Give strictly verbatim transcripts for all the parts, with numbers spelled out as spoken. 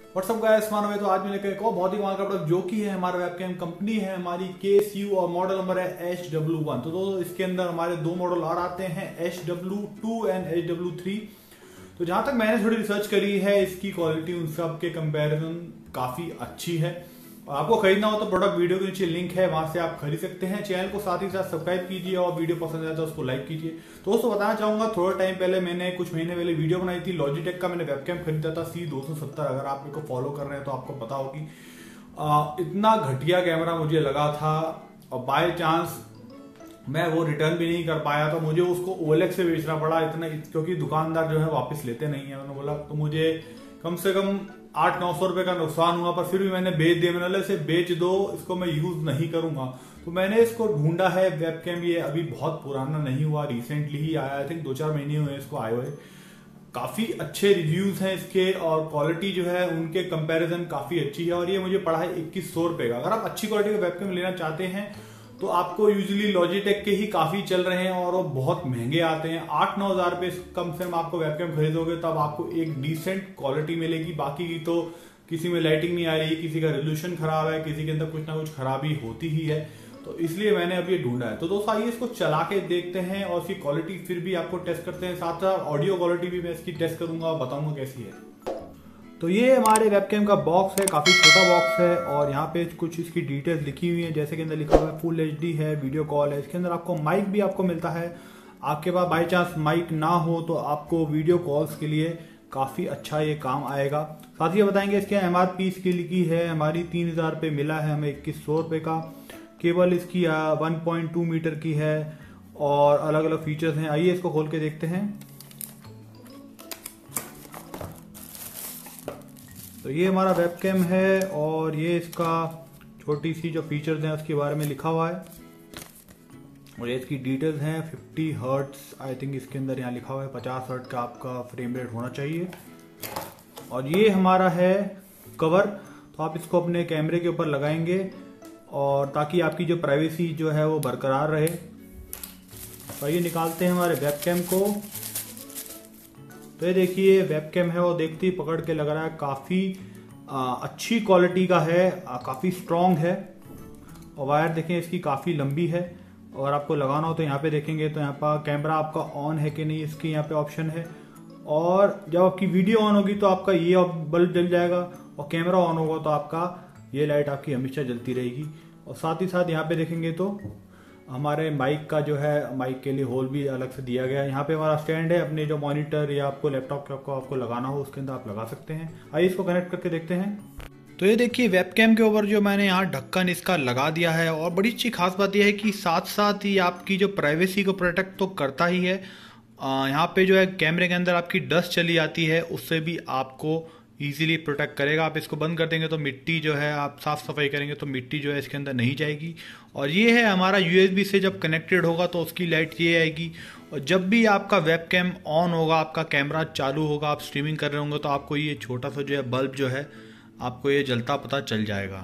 WhatsApp guys, मानो तो आज मैं लेकर एक और बहुत ही कमाल का प्रोडक्ट जो कि है हमारा वेबकैम कंपनी है हमारी के एस यू और मॉडल नंबर है एच डब्ल्यू वन। तो दोस्तों इसके अंदर हमारे दो मॉडल और आते हैं H W two and H W three. तो जहां तक मैंने थोड़ी रिसर्च करी है इसकी क्वालिटी उन सब के कंपैरिजन काफी अच्छी है। और आपको खरीदना हो तो प्रोडक्ट वीडियो के नीचे लिंक है, वहां से आप खरीद सकते हैं। चैनल को साथ ही साथ सब्सक्राइब कीजिए और वीडियो पसंद आए तो उसको लाइक कीजिए। तो दोस्तों बताना चाहूंगा, थोड़ा टाइम पहले मैंने कुछ महीने पहले वीडियो बनाई थी, लॉजिटेक का मैंने वेबकैम खरीदा था सी दो सौ सत्तर। अगर आप मेरे को फॉलो कर रहे हैं तो आपको पता होगी आ, इतना घटिया कैमरा मुझे लगा था और बाय चांस मैं वो रिटर्न भी नहीं कर पाया तो मुझे उसको ओएलएक्स से बेचना पड़ा इतना, क्योंकि दुकानदार जो है वापस लेते नहीं है। उन्होंने बोला तो मुझे कम से कम आठ नौ सौ रुपए का नुकसान हुआ, पर फिर भी मैंने बेच दिया। मैंने इसे बेच दो, इसको मैं यूज नहीं करूंगा। तो मैंने इसको ढूंढा है वेबकैम। ये अभी बहुत पुराना नहीं हुआ, रिसेंटली ही आया, आई थिंक दो चार महीने हुए इसको आए हुए। काफी अच्छे रिव्यूज हैं इसके और क्वालिटी जो है उनके कंपैरिजन काफी अच्छी है। और ये मुझे पड़ा है इक्कीस सौ रुपए का। अगर आप अच्छी क्वालिटी का वेबकैम लेना चाहते हैं तो आपको यूजुअली लॉजिटेक के ही काफी चल रहे हैं और वो बहुत महंगे आते हैं। आठ नौ हजार रुपए कम से कम आपको वेबकैम खरीदोगे तब आपको एक डिसेंट क्वालिटी मिलेगी। बाकी की तो किसी में लाइटिंग नहीं आ रही, किसी का रेजोल्यूशन खराब है, किसी के अंदर कुछ ना कुछ खराबी होती ही है। तो इसलिए मैंने अब ये ढूंढा है। तो दोस्तों आइए इसको चला के देखते हैं और इसकी क्वालिटी फिर भी आपको टेस्ट करते हैं। साथ साथ ऑडियो क्वालिटी भी मैं इसकी टेस्ट करूंगा और बताऊंगा कैसी है। तो ये हमारे वेबकैम का बॉक्स है, काफी छोटा बॉक्स है और यहाँ पे कुछ इसकी डिटेल्स लिखी हुई है। जैसे कि अंदर लिखा हुआ है फुल एचडी है, वीडियो कॉल है। इसके अंदर आपको माइक भी आपको मिलता है। आपके पास बाई चांस माइक ना हो तो आपको वीडियो कॉल्स के लिए काफी अच्छा ये काम आएगा। साथ ही बताएंगे इसके एमआरपी इसकी लिखी है हमारी तीन हजार रुपये मिला है हमें इक्कीस सौ रुपये का। केबल इसकी वन पॉइंट टू मीटर की है और अलग अलग फीचर्स हैं। आइए इसको खोल के देखते हैं। तो ये हमारा वेबकैम है और ये इसका छोटी सी जो फीचर्स हैं उसके बारे में लिखा हुआ है और ये इसकी डिटेल्स हैं। फिफ्टी हर्ट्स आई थिंक इसके अंदर यहाँ लिखा हुआ है, पचास हर्ट का आपका फ्रेम रेट होना चाहिए। और ये हमारा है कवर। तो आप इसको अपने कैमरे के ऊपर लगाएंगे और ताकि आपकी जो प्राइवेसी जो है वो बरकरार रहे। तो ये निकालते हैं हमारे वेबकैम को। तो ये देखिए वेबकैम है वो देखते ही पकड़ के लग रहा है काफी आ, अच्छी क्वालिटी का है, आ, काफी स्ट्रॉन्ग है। और वायर देखें इसकी काफी लंबी है। और आपको लगाना हो तो यहाँ पे देखेंगे तो यहाँ पर कैमरा आपका ऑन है कि नहीं इसकी यहाँ पे ऑप्शन है। और जब आपकी वीडियो ऑन होगी तो आपका ये बल्ब जल जाएगा और कैमरा ऑन होगा तो आपका ये लाइट आपकी हमेशा जलती रहेगी। और साथ ही साथ यहाँ पे देखेंगे तो हमारे माइक का जो है माइक के लिए होल भी अलग से दिया गया है। यहाँ पे हमारा स्टैंड है, अपने जो मॉनिटर या आपको लैपटॉप के आपको आपको लगाना हो उसके अंदर आप लगा सकते हैं। आइए इसको कनेक्ट करके देखते हैं। तो ये देखिए वेबकैम के ऊपर जो मैंने यहाँ ढक्कन इसका लगा दिया है। और बड़ी अच्छी खास बात यह है कि साथ साथ ही आपकी जो प्राइवेसी को प्रोटेक्ट तो करता ही है। यहाँ पे जो है कैमरे के अंदर आपकी डस्ट चली आती है उससे भी आपको इजीली प्रोटेक्ट करेगा। आप इसको बंद कर देंगे तो मिट्टी जो है, आप साफ सफाई करेंगे तो मिट्टी जो है इसके अंदर नहीं जाएगी। और ये है हमारा यूएसबी से जब कनेक्टेड होगा तो उसकी लाइट ये आएगी। और जब भी आपका वेबकैम ऑन होगा, आपका कैमरा चालू होगा, आप स्ट्रीमिंग कर रहे होंगे तो आपको ये छोटा सा जो है बल्ब जो है आपको ये जलता पता चल जाएगा।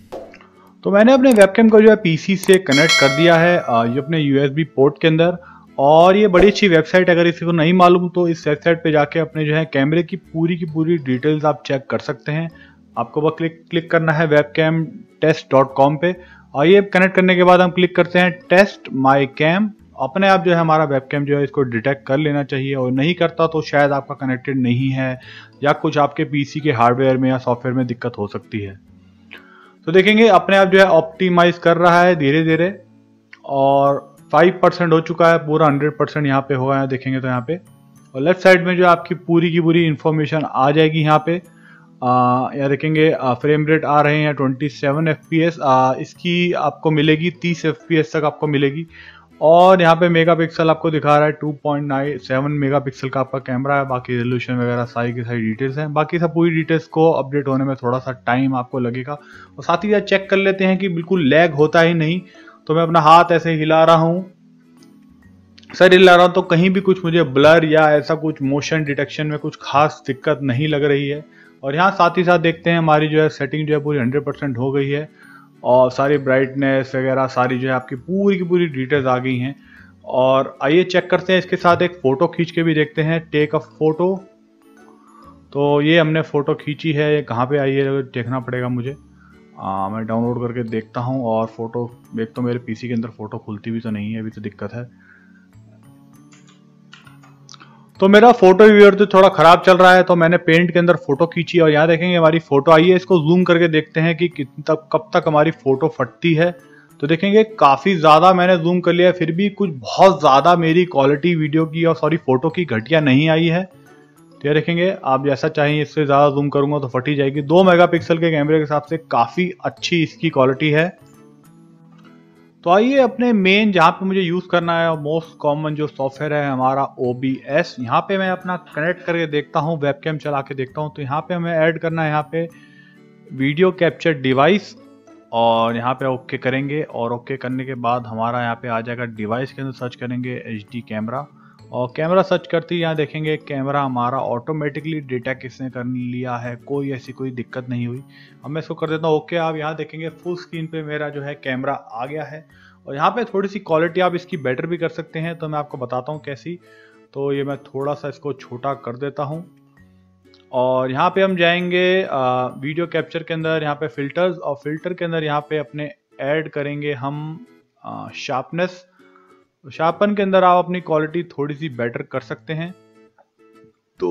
तो मैंने अपने वेबकैम को जो है पीसी से कनेक्ट कर दिया है ये अपने यूएसबी पोर्ट के अंदर। और ये बड़ी अच्छी वेबसाइट, अगर किसी को नहीं मालूम तो इस वेबसाइट पे जाके अपने जो है कैमरे की पूरी की पूरी डिटेल्स आप चेक कर सकते हैं। आपको बस क्लिक क्लिक करना है वेबकैम टेस्ट डॉट कॉम पे और ये कनेक्ट करने के बाद हम क्लिक करते हैं टेस्ट माई कैम। अपने आप जो है हमारा वेबकैम जो है इसको डिटेक्ट कर लेना चाहिए। और नहीं करता तो शायद आपका कनेक्टेड नहीं है या कुछ आपके पीसी के हार्डवेयर में या सॉफ्टवेयर में दिक्कत हो सकती है। तो देखेंगे अपने आप जो है ऑप्टिमाइज कर रहा है धीरे धीरे और फाइव परसेंट हो चुका है, पूरा हंड्रेड परसेंट यहाँ पे होगा है देखेंगे तो यहाँ पे। और लेफ्ट साइड में जो आपकी पूरी की पूरी इंफॉर्मेशन आ जाएगी यहाँ पे। यहाँ देखेंगे फ्रेम रेट आ रहे हैं twenty seven F P S, इसकी आपको मिलेगी तीस एफ पी एस तक आपको मिलेगी। और यहाँ पे मेगापिक्सल आपको दिखा रहा है two point nine seven megapixel का आपका कैमरा है। बाकी रेजोल्यूशन वगैरह सारी की सारी डिटेल्स हैं। बाकी सब पूरी डिटेल्स को अपडेट होने में थोड़ा सा टाइम आपको लगेगा। और साथ ही साथ चेक कर लेते हैं कि बिल्कुल लैग होता ही नहीं। तो मैं अपना हाथ ऐसे हिला रहा हूं, सर हिला रहा हूं तो कहीं भी कुछ मुझे ब्लर या ऐसा कुछ मोशन डिटेक्शन में कुछ खास दिक्कत नहीं लग रही है। और यहाँ साथ ही साथ देखते हैं हमारी जो है सेटिंग जो है पूरी हंड्रेड परसेंट हो गई है और सारी ब्राइटनेस वगैरह सारी जो है आपकी पूरी की पूरी डिटेल्स आ गई हैं। और आइए चेक करते हैं इसके साथ एक फोटो खींच के भी देखते हैं, टेक अ फोटो। तो ये हमने फ़ोटो खींची है, ये कहाँ पे आई है देखना पड़ेगा मुझे। आ, मैं डाउनलोड करके देखता हूँ और फ़ोटो एक तो मेरे पीसी के अंदर फ़ोटो खुलती भी तो नहीं है, अभी तो दिक्कत है। तो मेरा फोटो व्यूअर तो थोड़ा ख़राब चल रहा है, तो मैंने पेंट के अंदर फ़ोटो खींची और यहाँ देखेंगे हमारी फ़ोटो आई है। इसको जूम करके देखते हैं कि कितना कब तक हमारी फ़ोटो फटती है। तो देखेंगे काफ़ी ज़्यादा मैंने जूम कर लिया, फिर भी कुछ बहुत ज़्यादा मेरी क्वालिटी वीडियो की और सॉरी फ़ोटो की घटिया नहीं आई है। तो ये देखेंगे आप जैसा चाहिए इससे ज़्यादा जूम करूँगा तो फटी जाएगी। दो मेगापिक्सल के कैमरे के हिसाब से काफ़ी अच्छी इसकी क्वालिटी है। तो आइए अपने मेन जहाँ पे मुझे यूज़ करना है, मोस्ट कॉमन जो सॉफ्टवेयर है हमारा ओ बी एस, यहाँ पे मैं अपना कनेक्ट करके देखता हूँ, वेबकैम चला के देखता हूँ। तो यहाँ पे हमें ऐड करना है यहाँ पे वीडियो कैप्चर डिवाइस और यहाँ पे ओके करेंगे और ओके करने के बाद हमारा यहाँ पे आ जाएगा डिवाइस के अंदर सर्च करेंगे एच डी कैमरा और कैमरा सर्च करते ही यहाँ देखेंगे कैमरा हमारा ऑटोमेटिकली डिटेक्ट किसने कर लिया है, कोई ऐसी कोई दिक्कत नहीं हुई। अब मैं इसको कर देता हूँ ओके। आप यहाँ देखेंगे फुल स्क्रीन पे मेरा जो है कैमरा आ गया है और यहाँ पे थोड़ी सी क्वालिटी आप इसकी बेटर भी कर सकते हैं, तो मैं आपको बताता हूँ कैसी। तो ये मैं थोड़ा सा इसको छोटा कर देता हूँ और यहाँ पे हम जाएंगे वीडियो कैप्चर के अंदर, यहाँ पे फिल्टर्स और फिल्टर के अंदर यहाँ पे अपने ऐड करेंगे हम शार्पनेस। शार्पन के अंदर आप अपनी क्वालिटी थोड़ी सी बेटर कर सकते हैं। तो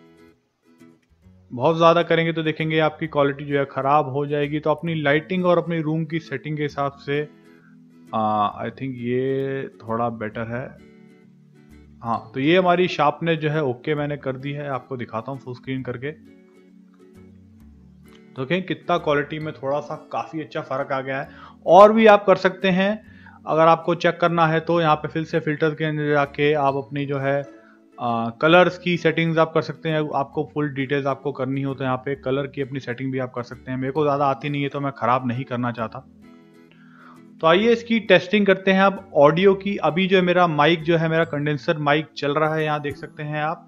बहुत ज़्यादा करेंगे तो देखेंगे आपकी क्वालिटी जो है ख़राब हो जाएगी। तो अपनी लाइटिंग और अपनी रूम की सेटिंग के हिसाब से आई थिंक ये थोड़ा बेटर है। हाँ, तो ये हमारी शार्पनेस जो है ओके मैंने कर दी है, आपको दिखाता हूँ फुल स्क्रीन करके। तो देखें कितना क्वालिटी में थोड़ा सा काफ़ी अच्छा फ़र्क आ गया है। और भी आप कर सकते हैं अगर आपको चेक करना है तो यहाँ पे फिर से फिल्टर के अंदर जाके आप अपनी जो है आ, कलर्स की सेटिंग्स आप कर सकते हैं। आपको फुल डिटेल्स आपको करनी हो तो यहाँ पे कलर की अपनी सेटिंग भी आप कर सकते हैं। मेरे को ज़्यादा आती नहीं है तो मैं ख़राब नहीं करना चाहता। तो आइए इसकी टेस्टिंग करते हैं अब ऑडियो की। अभी जो है मेरा माइक जो है मेरा कंडेंसर माइक चल रहा है, यहाँ देख सकते हैं आप।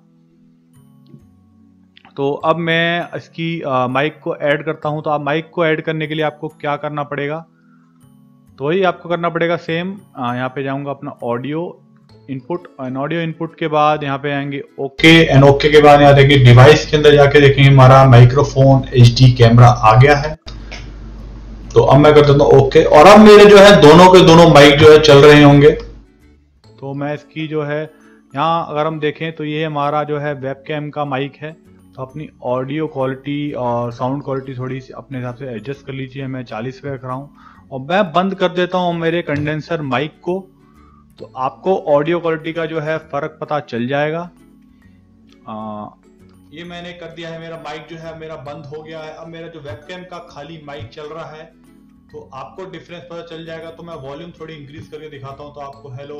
तो अब मैं इसकी माइक को ऐड करता हूँ। तो आप माइक को ऐड करने के लिए आपको क्या करना पड़ेगा, तो वही आपको करना पड़ेगा सेम। यहाँ पे जाऊंगा अपना audio input and audio input के बाद यहाँ पे आएंगे ओके एंड ओके के बाद यहाँ देखिए डिवाइस के अंदर जाके देखेंगे हमारा माइक्रोफोन एच डी कैमरा आ गया है। तो अब मैं कर देता हूँ ओके और अब मेरे जो है दोनों के दोनों माइक जो है चल रहे होंगे। तो मैं इसकी जो है यहाँ अगर हम देखें तो ये हमारा जो है वेबकैम का माइक है। तो अपनी ऑडियो क्वालिटी और साउंड क्वालिटी थोड़ी सी अपने हिसाब से एडजस्ट कर लीजिए। मैं चालीस पे रख रहा हूँ और मैं बंद कर देता हूँ मेरे कंडेंसर माइक को। तो आपको ऑडियो क्वालिटी का जो है फर्क पता चल जाएगा। आ, ये मैंने कर दिया है, मेरा माइक जो है मेरा बंद हो गया है। अब मेरा जो वेबकैम का खाली माइक चल रहा है तो आपको डिफरेंस पता चल जाएगा। तो मैं वॉल्यूम थोड़ी इंक्रीज करके दिखाता हूँ तो आपको हेलो,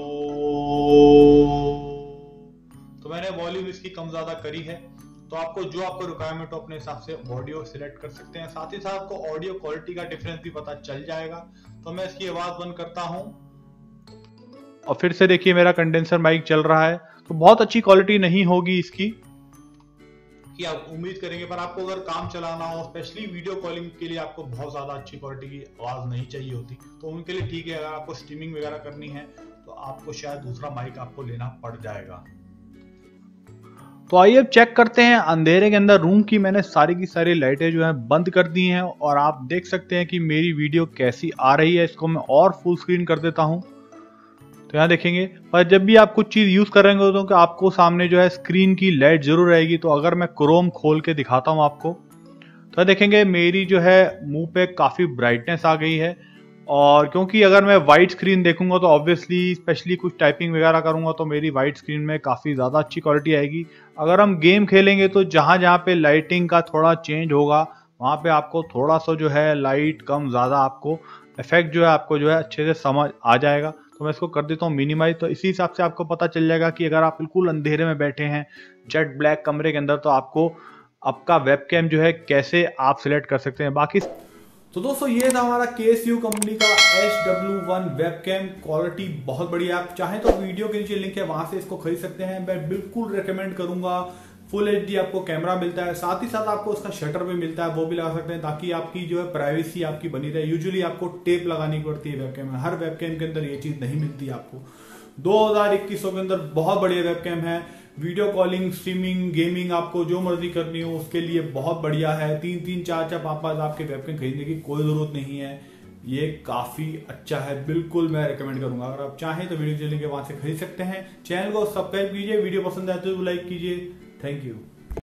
तो मैंने वॉल्यूम इसकी कम ज्यादा करी है। तो आपको जो आपको रिक्वायरमेंट हो अपने हिसाब से ऑडियो सिलेक्ट कर सकते हैं। साथ ही साथ आपको ऑडियो क्वालिटी का डिफरेंस भी पता चल जाएगा। तो मैं इसकी आवाज बंद करता हूं और फिर से देखिए मेरा कंडेंसर माइक चल रहा है। तो बहुत अच्छी क्वालिटी नहीं होगी इसकी कि आप उम्मीद करेंगे, पर आपको अगर काम चलाना हो स्पेशली वीडियो कॉलिंग के लिए आपको बहुत ज्यादा अच्छी क्वालिटी की आवाज नहीं चाहिए होती, तो उनके लिए ठीक है। अगर आपको स्ट्रीमिंग वगैरह करनी है तो आपको शायद दूसरा माइक आपको लेना पड़ जाएगा। तो आइए अब चेक करते हैं अंधेरे के अंदर रूम की मैंने सारी की सारी लाइटें जो है बंद कर दी हैं और आप देख सकते हैं कि मेरी वीडियो कैसी आ रही है। इसको मैं और फुल स्क्रीन कर देता हूं तो यहाँ देखेंगे। पर जब भी आप कुछ चीज़ यूज़ करेंगे तो आपको सामने जो है स्क्रीन की लाइट जरूर रहेगी। तो अगर मैं क्रोम खोल के दिखाता हूँ आपको तो देखेंगे मेरी जो है मुंह पे काफ़ी ब्राइटनेस आ गई है। और क्योंकि अगर मैं वाइट स्क्रीन देखूंगा तो ऑब्वियसली स्पेशली कुछ टाइपिंग वगैरह करूंगा तो मेरी वाइट स्क्रीन में काफ़ी ज़्यादा अच्छी क्वालिटी आएगी। अगर हम गेम खेलेंगे तो जहाँ जहाँ पे लाइटिंग का थोड़ा चेंज होगा वहाँ पे आपको थोड़ा सा जो है लाइट कम ज़्यादा आपको इफेक्ट जो है आपको जो है अच्छे से समझ आ जाएगा। तो मैं इसको कर देता हूँ मिनिमाइज। तो इसी हिसाब से आपको पता चल जाएगा कि अगर आप बिल्कुल अंधेरे में बैठे हैं जेट ब्लैक कमरे के अंदर तो आपको आपका वेबकैम जो है कैसे आप सिलेक्ट कर सकते हैं। बाकी तो दोस्तों ये था हमारा के एस यू कंपनी का H W one webcam. Quality बहुत बढ़िया, आप चाहें तो वीडियो के नीचे लिंक है वहां से इसको खरीद सकते हैं। मैं बिल्कुल रेकमेंड करूंगा। फुल एच डी आपको कैमरा मिलता है, साथ ही साथ आपको उसका शटर भी मिलता है, वो भी लगा सकते हैं ताकि आपकी जो है प्राइवेसी आपकी बनी रहे। यूजुअली आपको टेप लगानी पड़ती है वेबकैम में, हर वेबकैम के अंदर ये चीज नहीं मिलती आपको। दो हज़ार इक्कीस के अंदर बहुत बढ़िया वेबकैम है। वीडियो कॉलिंग, स्ट्रीमिंग, गेमिंग आपको जो मर्जी करनी हो उसके लिए बहुत बढ़िया है। तीन तीन चार चार पांच पांच आपके वेबकैम खरीदने की कोई जरूरत नहीं है, ये काफी अच्छा है, बिल्कुल मैं रेकमेंड करूंगा। अगर आप चाहें तो वीडियो चलेंगे वहां से खरीद सकते हैं। चैनल को सब्सक्राइब कीजिए, वीडियो पसंद आए तो लाइक कीजिए। Thank you.